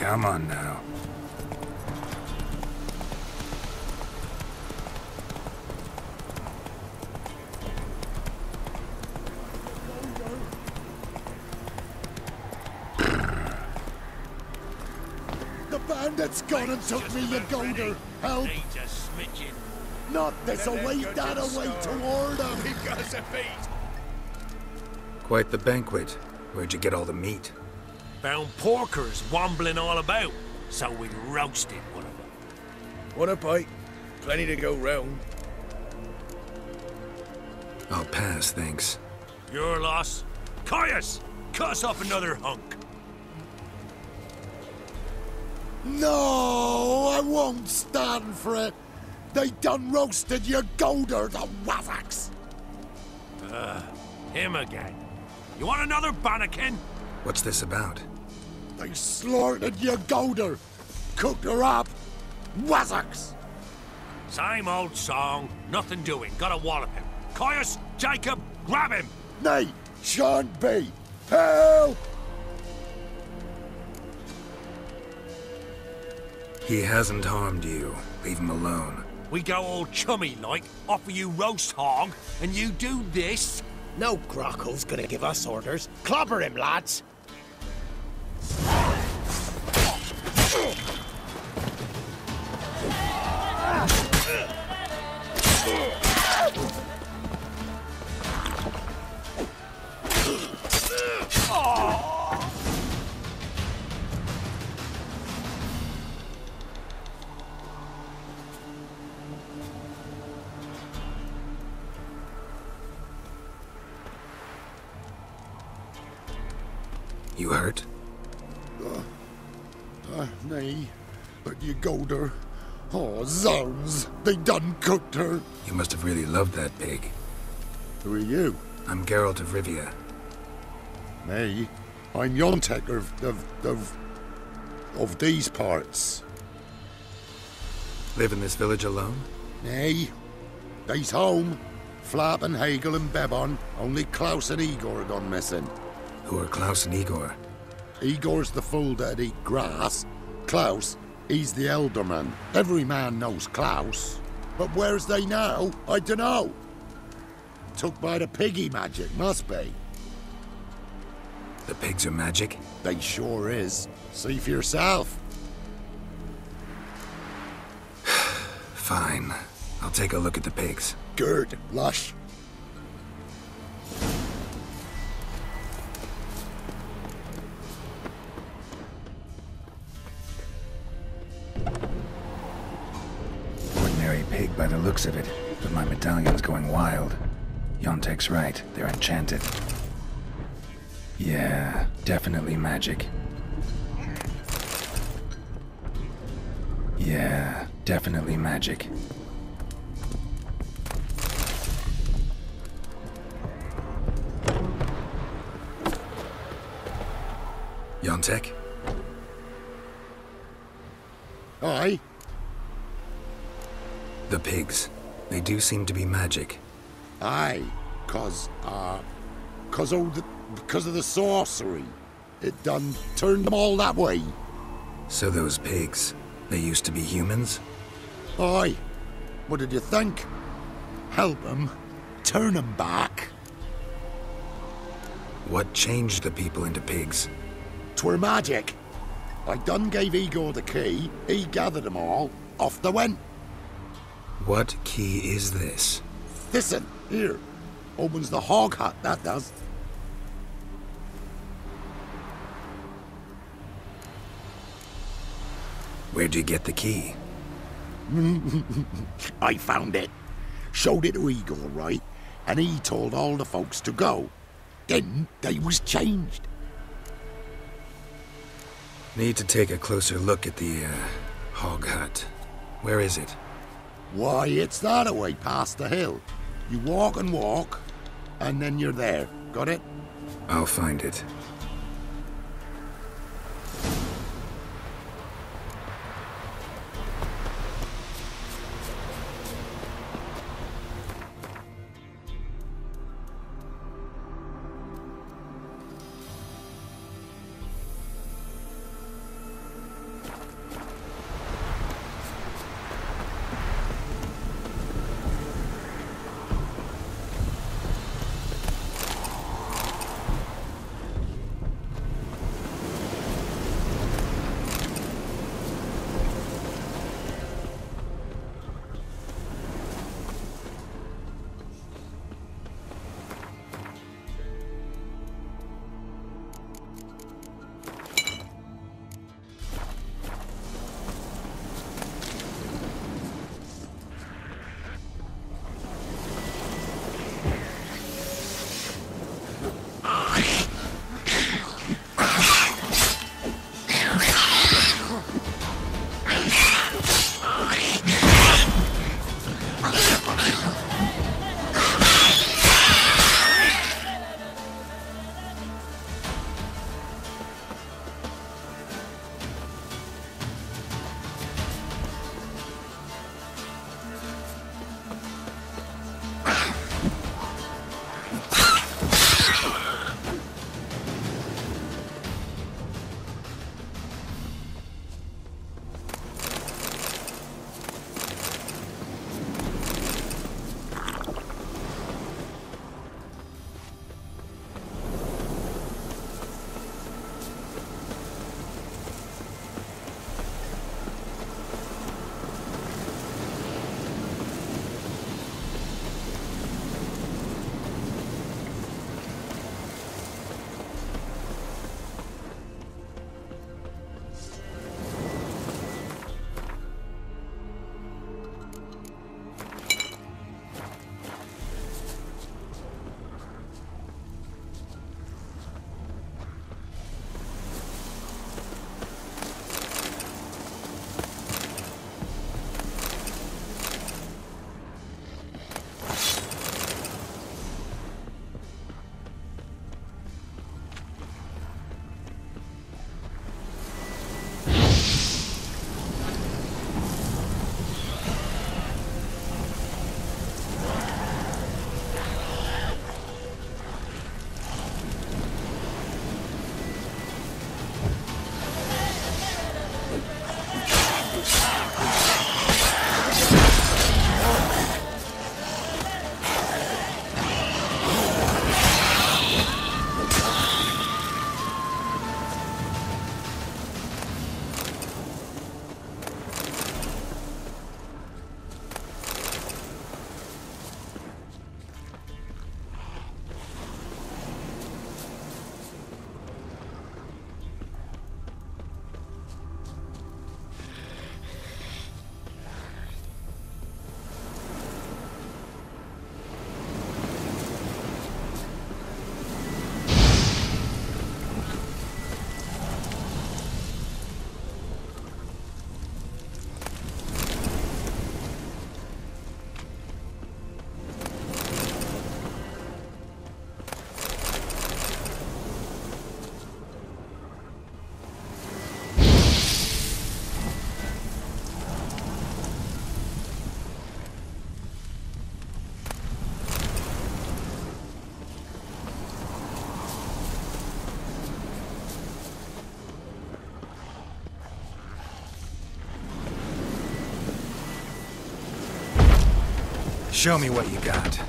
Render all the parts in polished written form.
Come on now. The bandits gone and took me, you golder. Help! Not this away, that away toward them. Because of feet. Quite the banquet. Where'd you get all the meat? Found porkers wambling all about, so we roasted one of them. Want a bite? Plenty to go round. I'll pass, thanks. Your loss. Caius, cut us up another hunk. No, I won't stand for it. They done roasted your golder, the waffacks. Him again. You want another bannikin? What's this about? They slaughtered your golder, cooked her up. Wazzocks! Same old song, nothing doing. Gotta wallop him. Caius, Jacob, grab him! Nay, shan't be. Help! He hasn't harmed you. Leave him alone. We go all chummy like, offer you roast hog, and you do this? No Grocko's gonna give us orders. Clobber him, lads! You hurt? Nay, but you golder. Oh, zounds! They done cooked her. You must have really loved that pig. Who are you? I'm Geralt of Rivia. Nay, I'm Yontek of these parts. Live in this village alone? Nay, they's home. Flap and Hagel and Bebon. Only Klaus and Igor gone missing. Who are Klaus and Igor? Igor's the fool that'd eat grass. Klaus, he's the elderman. Every man knows Klaus. But where's they now? I dunno. Took by the piggy magic, must be. The pigs are magic? They sure is. See for yourself. Fine. I'll take a look at the pigs. Good, lush. Ordinary pig by the looks of it, but my medallion's going wild. Yontek's right, they're enchanted. Yeah, definitely magic. Yeah, definitely magic. Yontek? Aye. The pigs. They do seem to be magic. Aye, because of the sorcery. It done turned them all that way. So those pigs, they used to be humans? Aye. What did you think? Help them, turn them back. What changed the people into pigs? 'Twere magic. I done gave Igor the key, he gathered them all, off they went. What key is this? Listen, here. Opens the hog hut, that does. Where'd you get the key? I found it. Showed it to Igor, right? And he told all the folks to go. Then they was changed. Need to take a closer look at the, hog hut. Where is it? Why, it's that away past the hill. You walk, and then you're there. Got it? I'll find it. Show me what you got.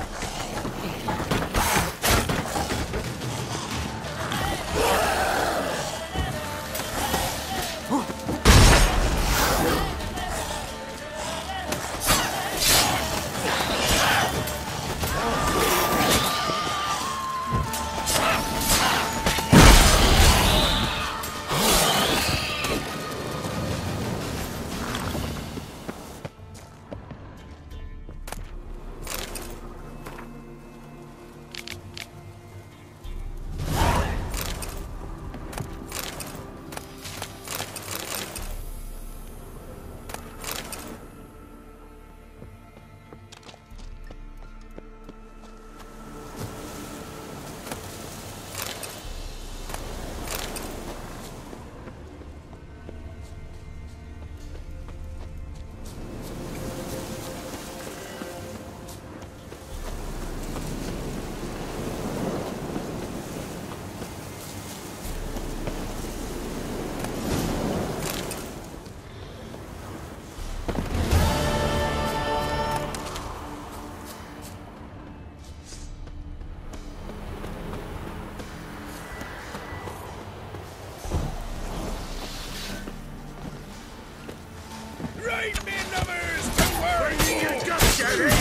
Right, me numbers! Don't worry! You got Jerry!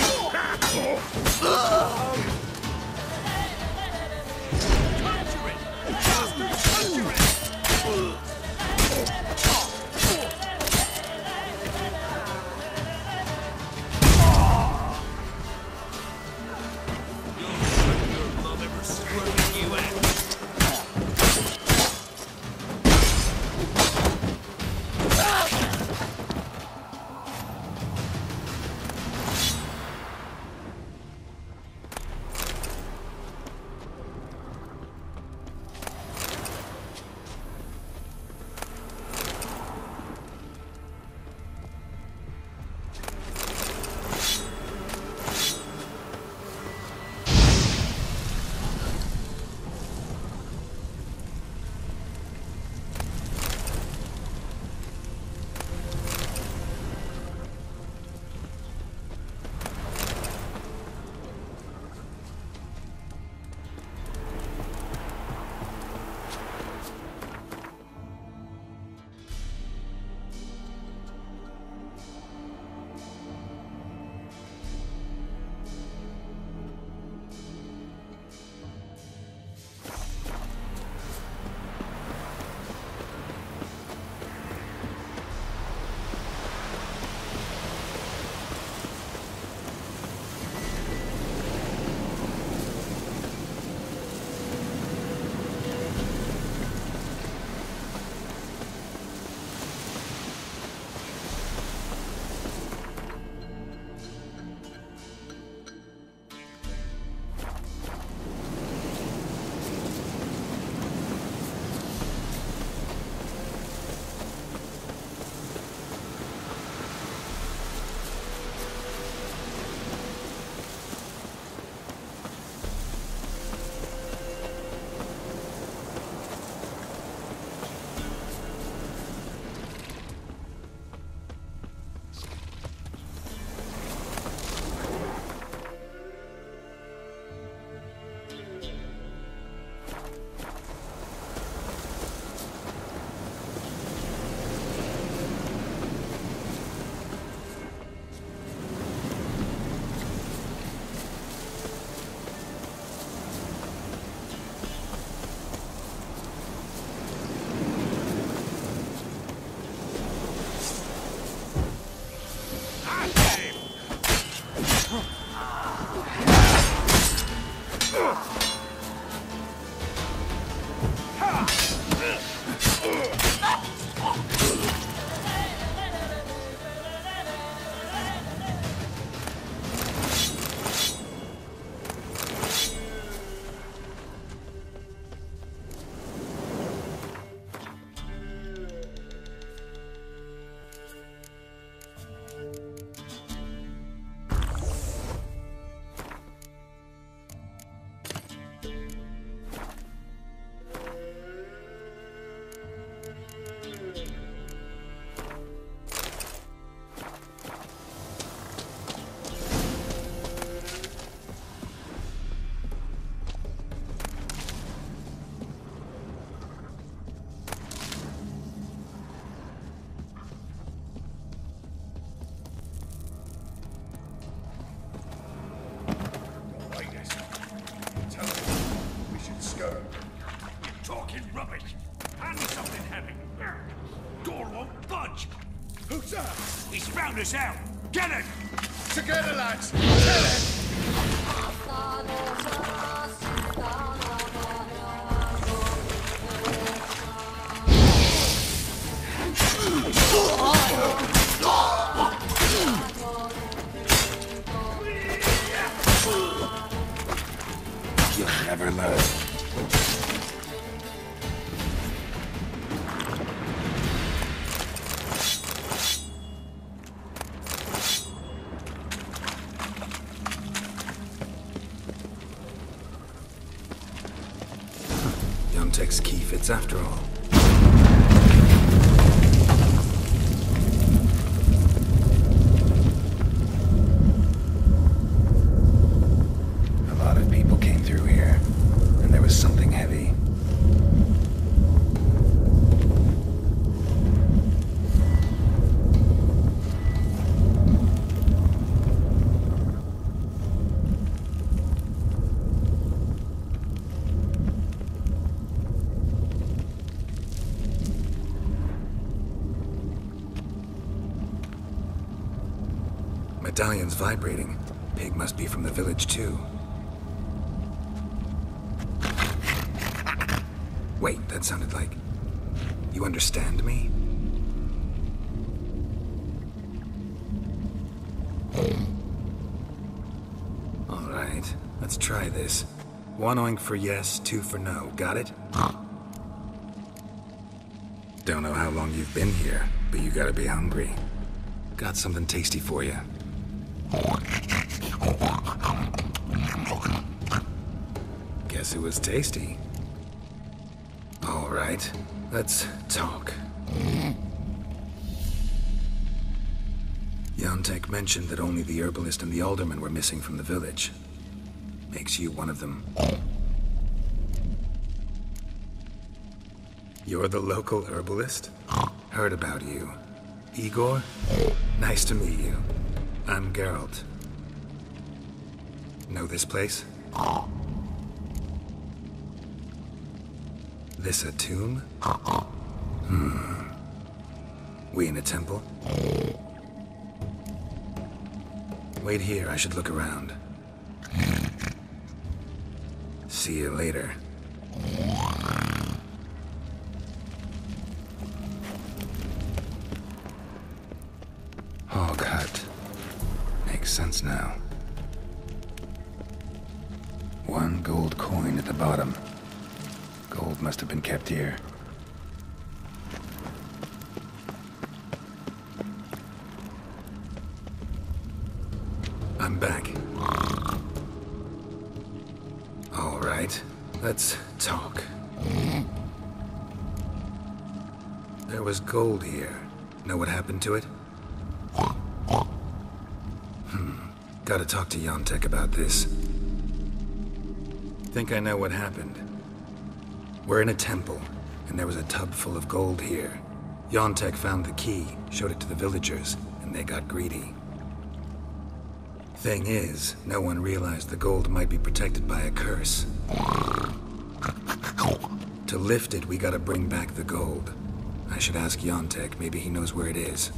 Conjure it! Conjure it! Your mom ever squirted you out? rubbish. Hand me something heavy. Door won't budge. Who's that? He's found us out. Get it! Together, lads! Kill it! You'll never learn. Yontek's key fits after all. A lot of people came through here, and there was something heavy. Medallion's vibrating. Pig must be from the village, too. Wait, that sounded like... You understand me? All right, let's try this. 1 oink for yes, 2 for no. Got it? Don't know how long you've been here, but you gotta be hungry. Got something tasty for you. Guess it was tasty. All right, let's talk. Yontek mentioned that only the herbalist and the alderman were missing from the village. Makes you one of them. You're the local herbalist? Heard about you. Igor? Nice to meet you. I'm Geralt. Know this place? This a tomb? We in a temple? Wait here, I should look around. See you later. Hog hut. Makes sense now. 1 gold coin at the bottom. Gold must have been kept here. I'm back. All right, let's talk. There was gold here. Know what happened to it? Gotta talk to Yontek about this. Think I know what happened. We're in a temple, and there was a tub full of gold here. Yontek found the key, showed it to the villagers, and they got greedy. Thing is, no one realized the gold might be protected by a curse. To lift it, we gotta bring back the gold. I should ask Yontek, maybe he knows where it is.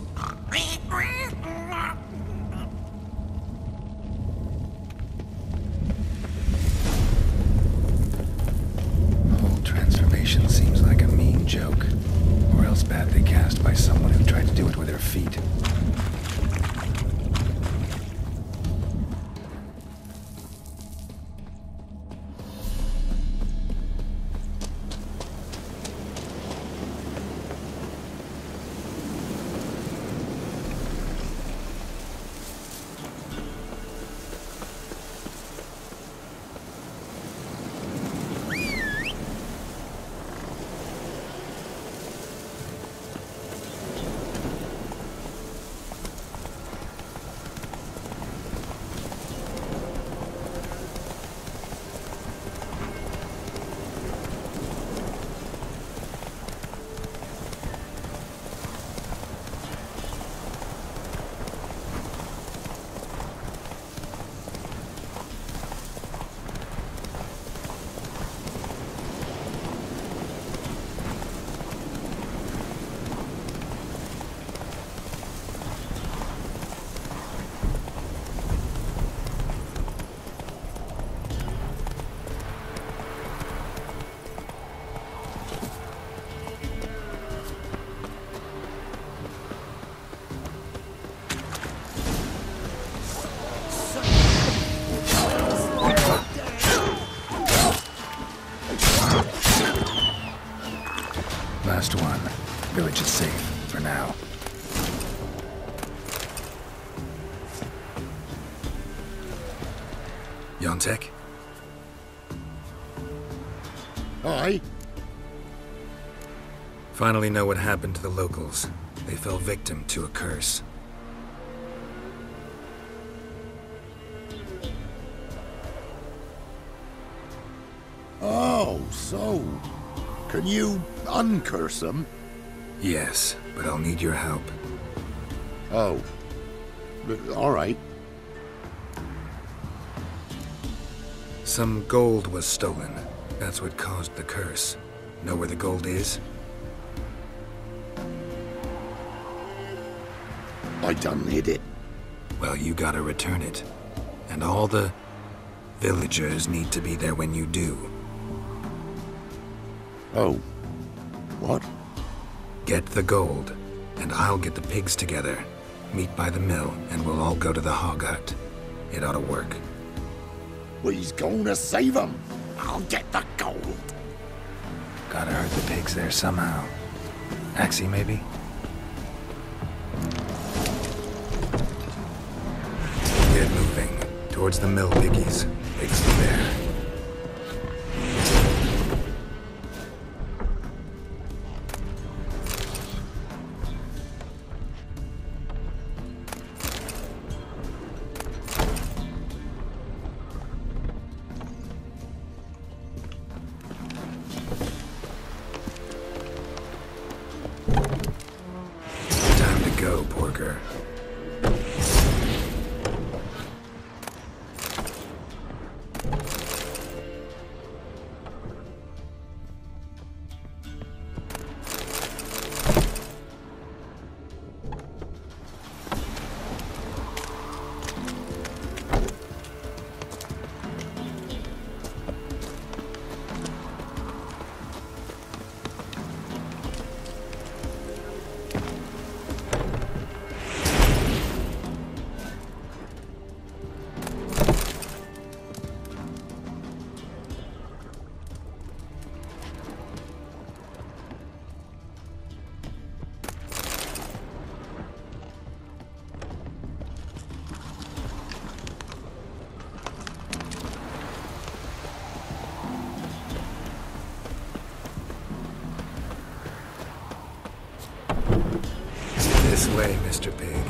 Transformation seems like a mean joke, or else badly cast by someone who tried to do it with their feet. Last one. Village is safe, for now. Yontek? Aye? Finally know what happened to the locals. They fell victim to a curse. Oh, so... Can you uncurse them? Yes, but I'll need your help. Oh. All right. Some gold was stolen. That's what caused the curse. Know where the gold is? I done hid it. Well, you gotta return it. And all the villagers need to be there when you do. Oh. What? Get the gold, and I'll get the pigs together. Meet by the mill, and we'll all go to the hog hut. It ought to work. We's gonna save 'em. I'll get the gold. Gotta herd the pigs there somehow. Axie, maybe? Get moving. Towards the mill, piggies. Pigs are there. Time to go, Porker. This way, Mr. Pig.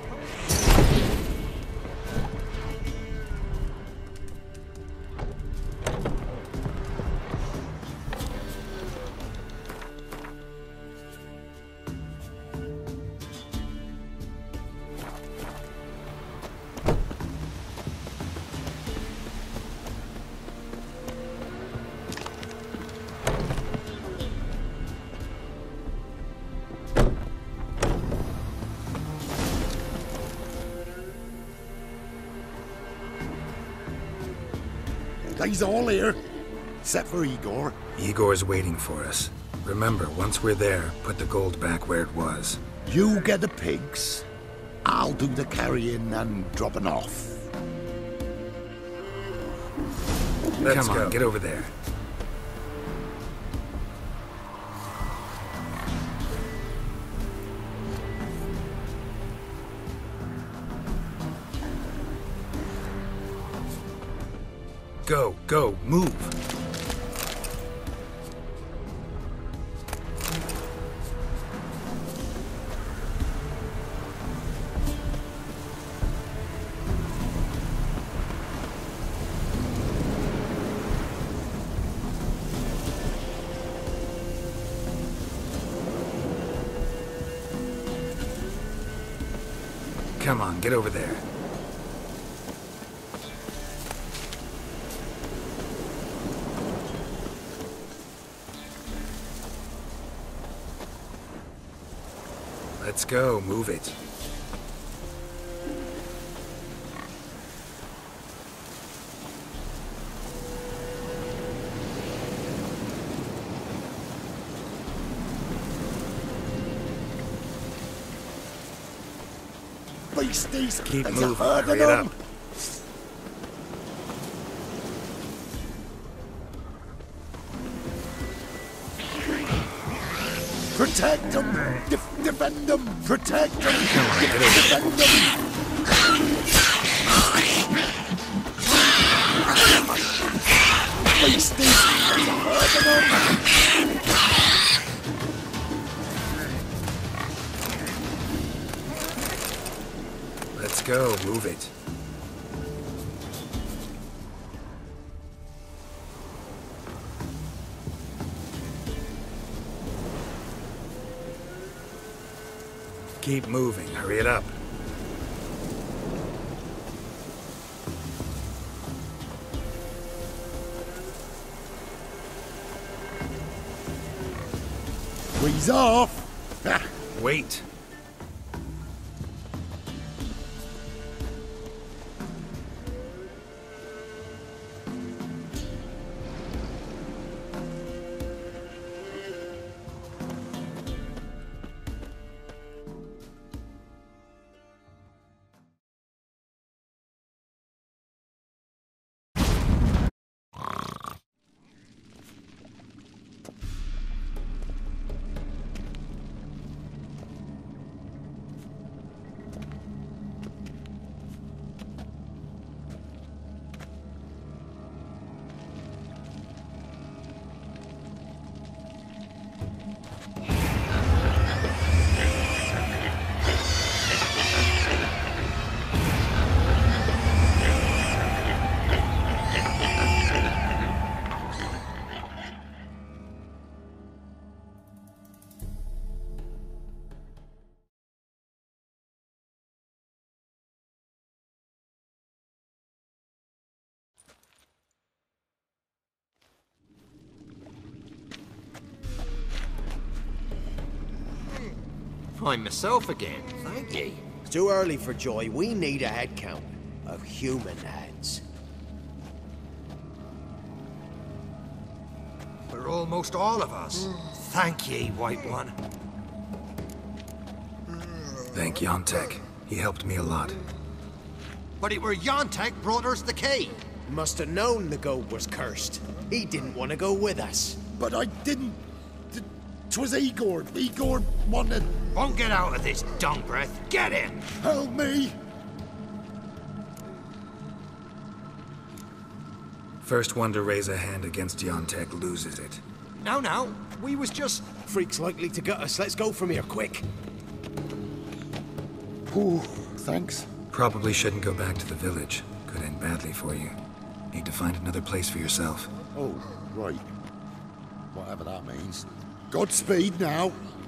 They's all here. Except for Igor. Igor's waiting for us. Remember, once we're there, put the gold back where it was. You get the pigs. I'll do the carrying and dropping off. Come on, get over there. Go, go, move! Come on, get over there. Let's go, move it. Beasties, Keep there's moving, a herd of hurry it them. up. Protect them! Defend them! Protect them! Defend them! Beasties! Hurting them! Let's go, move it. Keep moving, hurry it up. We's off! Ah, Wait. I'm myself again, thank ye. It's too early for joy. We need a head count of human heads. We're almost all of us. Thank ye, White One. Thank Yontek. He helped me a lot. But it were Yontek brought us the key. Must have known the goat was cursed. He didn't want to go with us. but I didn't... 'Twas Igor. Igor wanted... Won't get out of this dung breath. Get in! Help me! First one to raise a hand against Yontek loses it. No, we was just... Freak's likely to gut us. Let's go from here, quick. Ooh, thanks. Probably shouldn't go back to the village. Could end badly for you. Need to find another place for yourself. Oh, right. Whatever that means. Godspeed now.